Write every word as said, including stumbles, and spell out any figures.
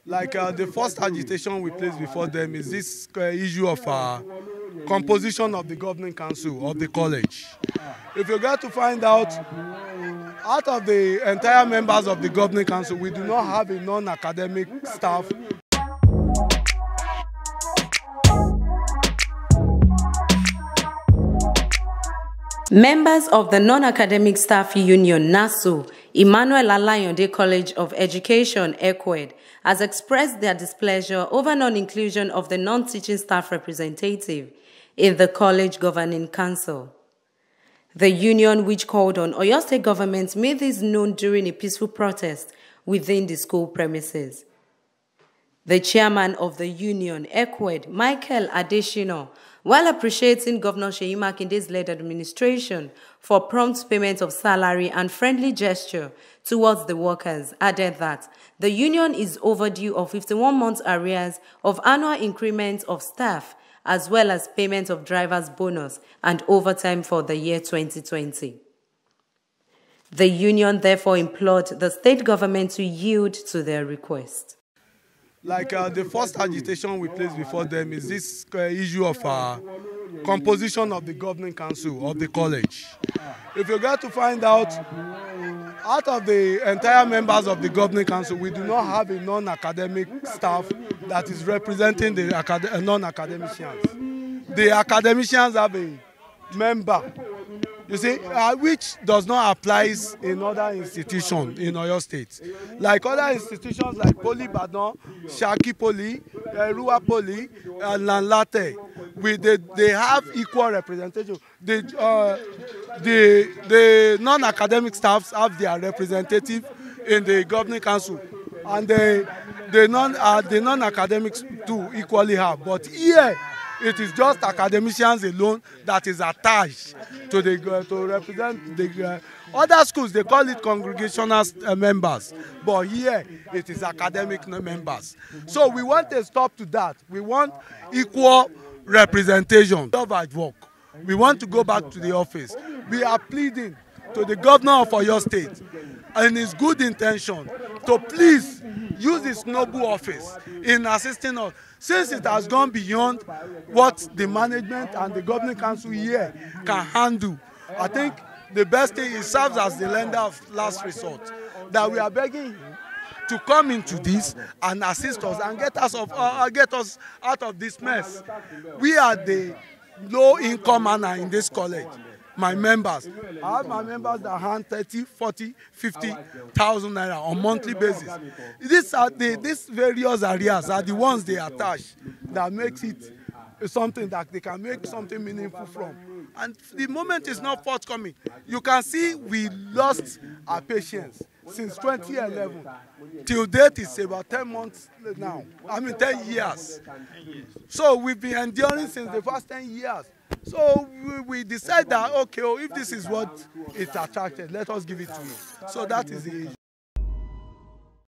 Like uh, the first agitation we placed before them is this uh, issue of uh, composition of the governing council of the college. If you get to find out, out of the entire members of the governing council, we do not have a non-academic staff. Members of the Non-Academic Staff Union, NASU, Emmanuel Alayonde College of Education, ECWED, has expressed their displeasure over non-inclusion of the non-teaching staff representative in the college governing council. The union, which called on Oyo State government, made this known during a peaceful protest within the school premises. The chairman of the union, ECWED, Michael Adeshino, while appreciating Governor Seyi Makinde's led administration for prompt payment of salary and friendly gesture towards the workers, added that the union is overdue of fifty-one months arrears of annual increments of staff, as well as payment of driver's bonus and overtime for the year twenty twenty. The union therefore implored the state government to yield to their request. Like uh, the first agitation we placed before them is this uh, issue of uh, composition of the governing council of the college. If you get to find out, out of the entire members of the governing council, we do not have a non-academic staff that is representing the acad non-academicians. The academicians have a member, you see, uh, which does not apply in other institutions in Oyo State. Like other institutions like Poly Badon, Shaki Poly, uh, Rua Poly, and Lanlate, we, they, they have equal representation. The, uh, the, the non-academic staffs have their representative in the governing council, and the, the non, uh, the non-academics too equally have. But here, it is just academicians alone that is attached to the uh, to represent the uh, other schools. They call it congregational uh, members, but here it is academic members. So we want a stop to that. We want equal representation of our work. We want to go back to the office. We are pleading to the governor of Oyo State in his good intention to please use his noble office in assisting us, since it has gone beyond what the management and the governing council here can handle. I think the best thing, it serves as the lender of last resort, that we are begging him to come into this and assist us and get us, of, uh, get us out of this mess. We are the low-income earner in this college. My members, I have my members that earn thirty, forty, fifty thousand naira on monthly basis. These are the these various areas are the ones they attach that makes it something that they can make something meaningful from. And the moment is not forthcoming. You can see we lost our patience since twenty eleven. Till date is about ten months now. I mean ten years. So we've been enduring since the first ten years. So we, we decide that, okay, oh, if this is what it attracted, let us give it to you. So that is the issue.